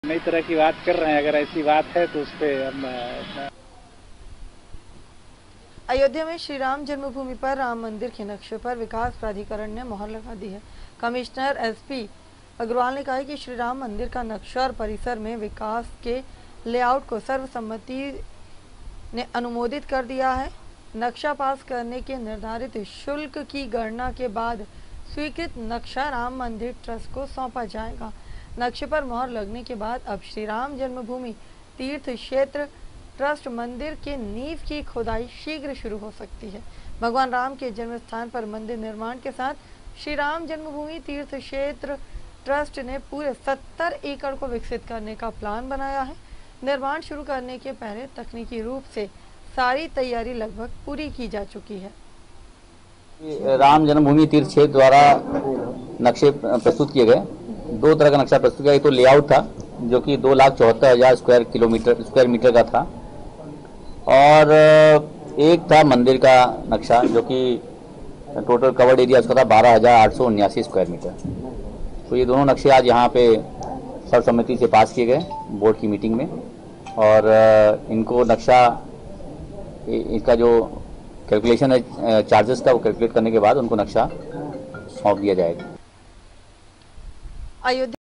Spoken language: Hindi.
नई तरह की बात कर रहे हैं, अगर ऐसी बात है तो उस पर हम अयोध्या में श्री राम जन्मभूमि पर राम मंदिर के नक्शे पर विकास प्राधिकरण ने मोहर लगा दी है। कमिश्नर एसपी अग्रवाल ने कहा है कि श्री राम मंदिर का नक्शा और परिसर में विकास के लेआउट को सर्वसम्मति ने अनुमोदित कर दिया है। नक्शा पास करने के निर्धारित शुल्क की गणना के बाद स्वीकृत नक्शा राम मंदिर ट्रस्ट को सौंपा जाएगा। नक्शे पर मोहर लगने के बाद अब श्री राम जन्मभूमि तीर्थ क्षेत्र ट्रस्ट मंदिर के नींव की खुदाई शीघ्र शुरू हो सकती है। भगवान राम के जन्म स्थान पर मंदिर निर्माण के साथ श्री राम जन्मभूमि तीर्थ क्षेत्र ट्रस्ट ने पूरे 70 एकड़ को विकसित करने का प्लान बनाया है। निर्माण शुरू करने के पहले तकनीकी रूप से सारी तैयारी लगभग पूरी की जा चुकी है। राम जन्मभूमि तीर्थ क्षेत्र द्वारा नक्शे प्रस्तुत किए गए। दो तरह का नक्शा प्रस्तुत किया। एक तो लेआउट था जो कि 2,74,000 स्क्वायर मीटर का था, और एक था मंदिर का नक्शा जो कि टोटल कवर्ड एरिया उसका था 12,879 स्क्वायर मीटर। तो ये दोनों नक्शे आज यहाँ पे सर्वसम्मति से पास किए गए बोर्ड की मीटिंग में, और इनको नक्शा इसका जो कैलकुलेशन है चार्जेस का, वो कैलकुलेट करने के बाद उनको नक्शा सौंप दिया जाएगा। अयोध्या